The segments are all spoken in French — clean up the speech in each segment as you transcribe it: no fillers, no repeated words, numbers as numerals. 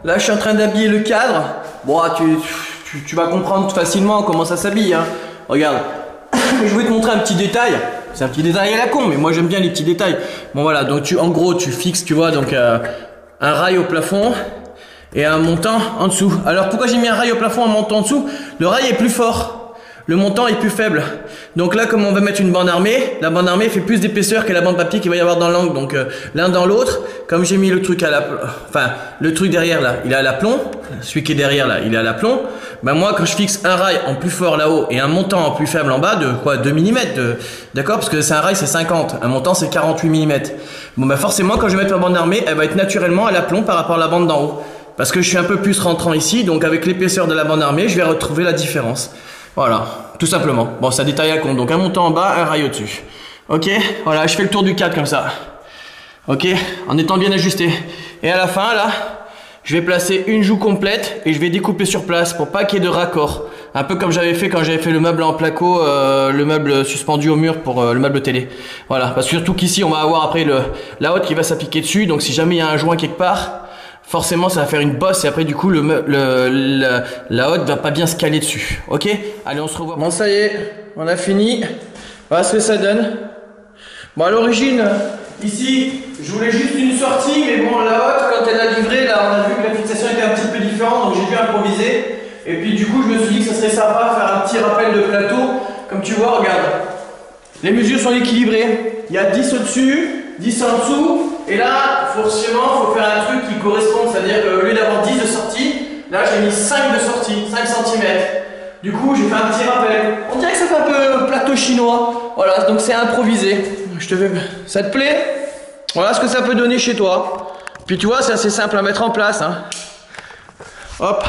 là je suis en train d'habiller le cadre. Bon, tu vas comprendre facilement comment ça s'habille, hein. Regarde, je vais te montrer un petit détail. C'est un petit détail à la con, mais moi j'aime bien les petits détails. Bon voilà, donc en gros tu fixes, tu vois, donc un rail au plafond et un montant en dessous. Alors pourquoi j'ai mis un rail au plafond, un montant en dessous? Le rail est plus fort, le montant est plus faible. Donc là, comme on va mettre une bande armée, la bande armée fait plus d'épaisseur que la bande papier qu'il va y avoir dans l'angle. Donc l'un dans l'autre, comme j'ai mis le truc à le truc derrière là, il est à l'aplomb. Celui qui est derrière là, il est à l'aplomb. Ben moi, quand je fixe un rail en plus fort là-haut et un montant en plus faible en bas, de quoi, 2 mm, d'accord? Parce que c'est un rail, c'est 50, un montant c'est 48 mm. Bon ben forcément, quand je vais mettre ma bande armée, elle va être naturellement à l'aplomb par rapport à la bande d'en haut. Parce que je suis un peu plus rentrant ici, donc avec l'épaisseur de la bande armée, je vais retrouver la différence. Voilà, tout simplement. Bon, ça détaille à compte. Donc un montant en bas, un rail au-dessus. Ok, voilà, je fais le tour du cadre comme ça. Ok, en étant bien ajusté. Et à la fin, là, je vais placer une joue complète et je vais découper sur place pour pas qu'il y ait de raccord. Un peu comme j'avais fait quand j'avais fait le meuble en placo, le meuble suspendu au mur pour le meuble télé. Voilà, parce que surtout qu'ici, on va avoir après la haute qui va s'appliquer dessus. Donc si jamais il y a un joint quelque part, forcément ça va faire une bosse et après du coup la haute va pas bien se caler dessus. Ok, allez, on se revoit. Bon, ça y est, on a fini. Voilà ce que ça donne. Bon, à l'origine, ici, je voulais juste une sortie, mais bon, la haute, quand elle a livré, là, on a vu que la fixation était un petit peu différente, donc j'ai dû improviser. Et puis du coup, je me suis dit que ça serait sympa de faire un petit rappel de plateau. Comme tu vois, regarde, les mesures sont équilibrées. Il y a 10 au-dessus, 10 en dessous. Et là, forcément, il faut faire un truc qui corresponde, c'est-à-dire qu'au lieu d'avoir 10 de sortie, là j'ai mis 5 de sortie, 5 cm. Du coup, j'ai fait un petit rappel. On dirait que ça fait un peu plateau chinois. Voilà, donc c'est improvisé. Ça te plaît? Voilà ce que ça peut donner chez toi. Puis tu vois, c'est assez simple à mettre en place, hein. Hop.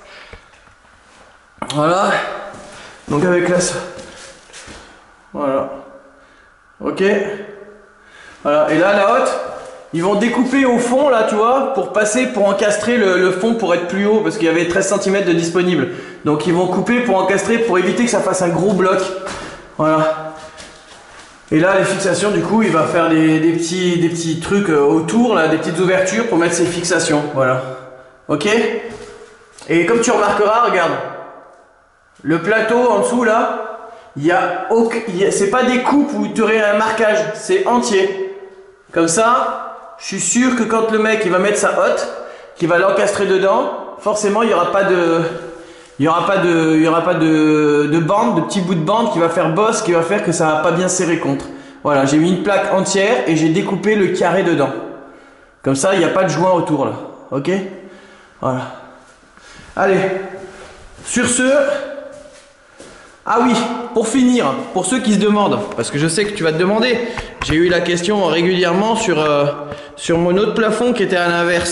Voilà. Donc avec là, voilà. Ok. Voilà. Et là, la haute, ils vont découper au fond, là, tu vois, pour encastrer le fond pour être plus haut, parce qu'il y avait 13 cm de disponible. Donc ils vont couper pour encastrer, pour éviter que ça fasse un gros bloc. Voilà. Et là, les fixations, du coup, il va faire des petits trucs autour, là, des petites ouvertures pour mettre ses fixations. Voilà. Ok? Et comme tu remarqueras, regarde, le plateau en dessous, là, c'est pas des coupes où tu aurais un marquage, c'est entier. Comme ça, je suis sûr que quand le mec il va mettre sa hotte, qu'il va l'encastrer dedans, forcément, il n'y aura pas de... Il n'y aura pas de bande, de petits bouts de bande qui va faire bosse, qui va faire que ça va pas bien serrer contre. Voilà, j'ai mis une plaque entière et j'ai découpé le carré dedans. Comme ça, il n'y a pas de joint autour là. Ok? Voilà. Allez. Sur ce... Ah oui, pour finir, pour ceux qui se demandent, parce que je sais que tu vas te demander, j'ai eu la question régulièrement sur mon autre plafond qui était à l'inverse.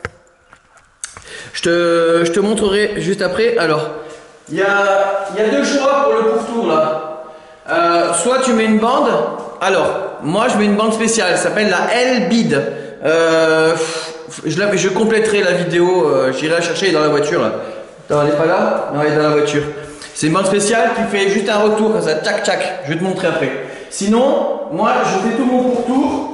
Je te montrerai juste après. Alors, il y a deux choix pour le pourtour là. Soit tu mets une bande. Alors, moi je mets une bande spéciale. Elle s'appelle la L-Bid. Je compléterai la vidéo. J'irai la chercher dans la voiture là. Non, elle n'est pas là. Non, elle est dans la voiture. C'est une bande spéciale qui fait juste un retour comme ça. Tchac tchac. Je vais te montrer après. Sinon, moi je fais tout mon pourtour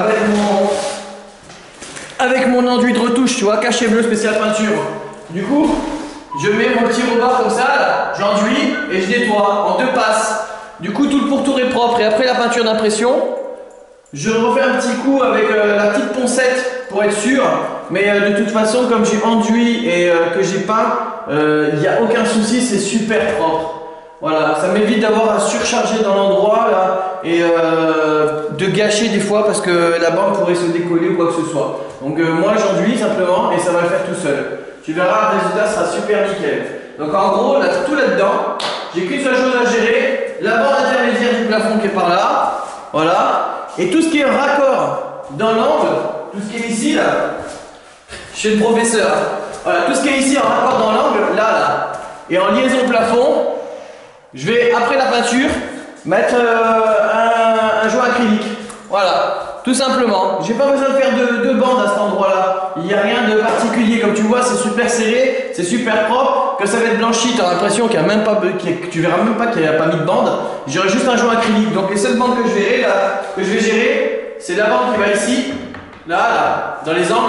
avec mon enduit de retouche, tu vois, cachet bleu spécial peinture. Du coup, je mets mon petit rebord comme ça, j'enduis et je nettoie en 2 passes. Du coup, tout le pourtour est propre et après la peinture d'impression, je refais un petit coup avec la petite poncette pour être sûr. Mais de toute façon, comme j'ai enduit et que j'ai peint, il n'y a aucun souci, c'est super propre. Voilà, ça m'évite d'avoir à surcharger dans l'endroit là et de gâcher des fois parce que la bande pourrait se décoller ou quoi que ce soit. Donc moi j'enduis simplement et ça va le faire tout seul. Tu verras, le résultat sera super nickel. Donc en gros, là, tout là-dedans, j'ai qu'une seule chose à gérer, la bande intermédiaire du plafond qui est par là, voilà, et tout ce qui est raccord dans l'angle, tout ce qui est ici là, chez le professeur, voilà, tout ce qui est ici en raccord dans l'angle, là, et en liaison plafond, je vais, après la peinture, mettre un joint acrylique. Voilà, tout simplement. J'ai pas besoin de faire de bande à cet endroit-là. Il n'y a rien de particulier. Comme tu vois, c'est super serré, c'est super propre. Quand ça va être blanchi, tu as l'impression qu'il n'y a même pas, tu verras même pas qu'il n'y a pas mis de bande. J'aurai juste un joint acrylique. Donc les seules bandes que je verrai, là, que je vais gérer, c'est la bande qui va ici, là, dans les angles.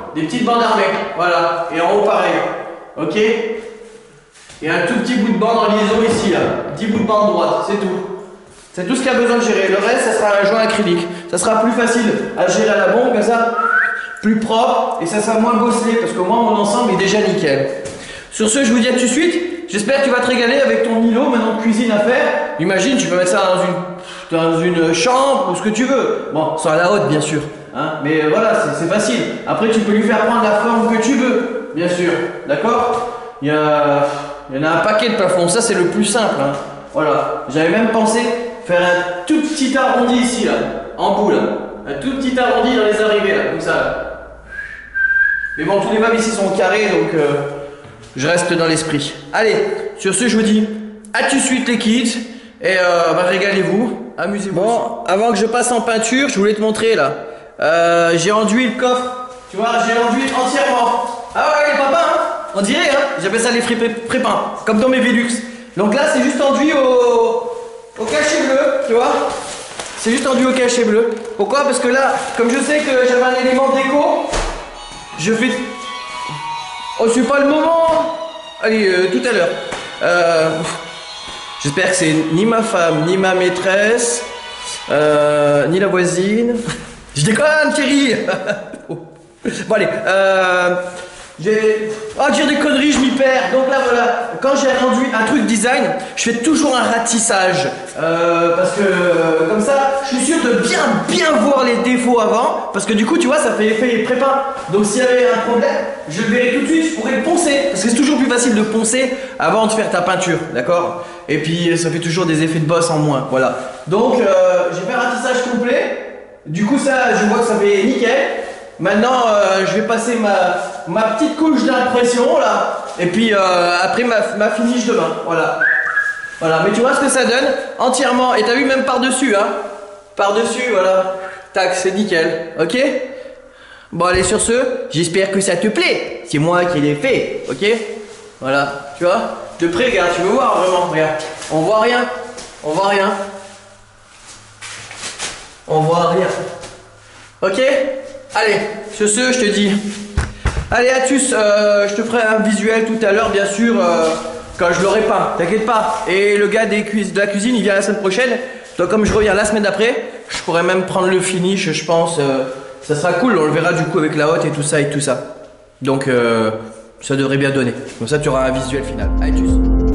des petites bandes armées, voilà, et en haut pareil, ok? Et un tout petit bout de bande en liaison ici, là, un petit bout de bande droite, c'est tout. C'est tout ce qu'il y a besoin de gérer. Le reste, ça sera un joint acrylique. Ça sera plus facile à gérer à la bombe, comme ça, plus propre, et ça sera moins bosselé, parce que moi, mon ensemble est déjà nickel. Sur ce, je vous dis à tout de suite. J'espère que tu vas te régaler avec ton îlot, maintenant de cuisine à faire. Imagine, tu peux mettre ça dans une chambre, ou ce que tu veux. Bon, sans la haute, bien sûr. Hein, mais voilà, c'est facile. Après, tu peux lui faire prendre la forme que tu veux, bien sûr. D'accord? Il y en a un paquet de plafonds. Ça, c'est le plus simple. Hein. Voilà. J'avais même pensé faire un tout petit arrondi ici, là, en bout, là. Un tout petit arrondi dans les arrivées, là, comme ça. Là. Mais bon, tous les meubles ici sont carrés, donc je reste dans l'esprit. Allez, sur ce, je vous dis à tout de suite les kids, et régalez-vous, amusez-vous. Bon, avant que je passe en peinture, je voulais te montrer, là. J'ai enduit le coffre, tu vois, j'ai enduit entièrement. Ah ouais, les papas, hein, on dirait, hein, j'appelle ça les prépins, comme dans mes Velux. Donc là, c'est juste enduit au cachet bleu, tu vois. C'est juste enduit au cachet bleu. Pourquoi? Parce que là, comme je sais que j'avais un élément déco, je fais... Oh, c'est pas le moment. Allez, tout à l'heure. J'espère que c'est ni ma femme, ni ma maîtresse, ni la voisine. Je déconne, Thierry. Bon, allez. Dire des conneries, je m'y perds. Donc là, voilà. Quand j'ai rendu un truc design, je fais toujours un ratissage. Parce que, comme ça, je suis sûr de bien voir les défauts avant. Parce que du coup, tu vois, ça fait effet prépin. Donc s'il y avait un problème, je le verrais tout de suite, je pourrais le poncer. Parce que c'est toujours plus facile de poncer avant de faire ta peinture. D'accord? Et puis, ça fait toujours des effets de boss en moins. Voilà. Donc, j'ai fait un ratissage complet. Du coup, ça, je vois que ça fait nickel. Maintenant, je vais passer ma petite couche d'impression là, et puis après ma finish demain, voilà. Voilà, mais tu vois ce que ça donne entièrement, et t'as vu même par-dessus, hein. Par-dessus, voilà. Tac, c'est nickel, ok? Bon, allez, sur ce, j'espère que ça te plaît. C'est moi qui l'ai fait, ok? Voilà, tu vois? De près, regarde, tu veux voir vraiment, regarde. On voit rien, on voit rien. On voit rien. Ok? Allez, sur ce, je te dis, allez Atus, je te ferai un visuel tout à l'heure, bien sûr, quand je l'aurai peint, t'inquiète pas. Et le gars de la cuisine, il vient la semaine prochaine, donc comme je reviens la semaine d'après, je pourrais même prendre le finish, je pense, ça sera cool, on le verra du coup avec la hotte et tout ça. Donc, ça devrait bien donner, comme ça tu auras un visuel final. Allez, tchuss.